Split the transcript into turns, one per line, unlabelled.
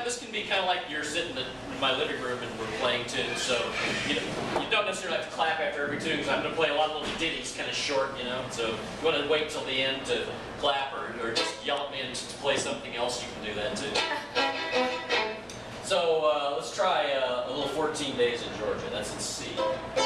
this can be kind of like you're sitting in my living room and we're playing tunes. So you don't necessarily have to clap after every tune, because I'm going to play a lot of little ditties, kind of short, you know. So if you want to wait till the end to clap or just yell at me and to play something else, you can do that too. So let's try a little 14 Days in Georgia. That's in C.